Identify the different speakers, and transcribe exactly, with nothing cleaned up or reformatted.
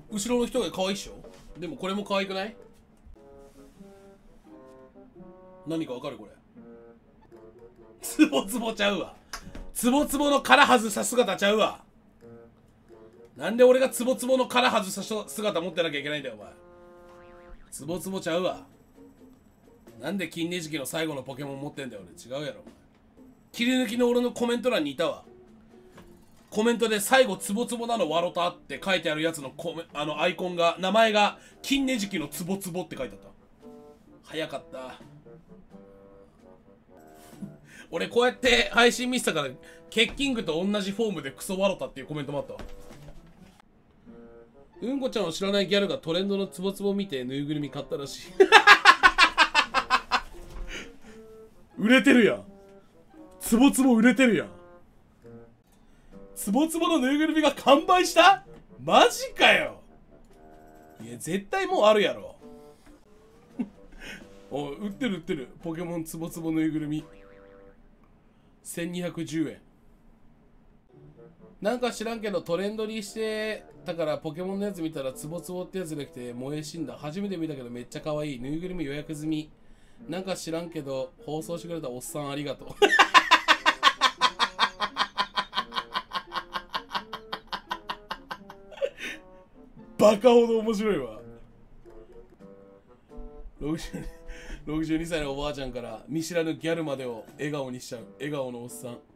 Speaker 1: 後ろの人が可愛いっしょ。でもこれも可愛くない？何かわかるこれ。ツボツボちゃうわ。ツボツボの殻外した姿ちゃうわ。なんで俺がツボツボの殻外した姿持ってなきゃいけないんだよお前。ツボツボちゃうわ。なんで金ネジキの最後のポケモン持ってんだよ俺。違うやろお前。切り抜きの俺のコメント欄にいたわ。コメントで最後ツボツボなのワロタって書いてあるやつのコメあのアイコンが名前が金ネジキのツボツボって書いてあった。早かった。俺こうやって配信見せたからケッキングと同じフォームでクソワロタっていうコメントもあったわ。うんこちゃんを知らないギャルがトレンドのツボツボ見てぬいぐるみ買ったらしい。売れてるやん。ツボツボ売れてるやん。ツボツボのぬいぐるみが完売した？マジかよ。いや絶対もうあるやろ。お売ってる売ってる。ポケモンツボツボぬいぐるみせんにひゃくじゅうえん。なんか知らんけどトレンドにしてたからポケモンのやつ見たらツボツボってやつできて燃え死んだ。初めて見たけどめっちゃ可愛い。ぬいぐるみ予約済み。なんか知らんけど放送してくれたおっさんありがとう。バカほど面白いわ。ろくじゅうろくじゅうにさいのおばあちゃんから見知らぬギャルまでを笑顔にしちゃう笑顔のおっさん。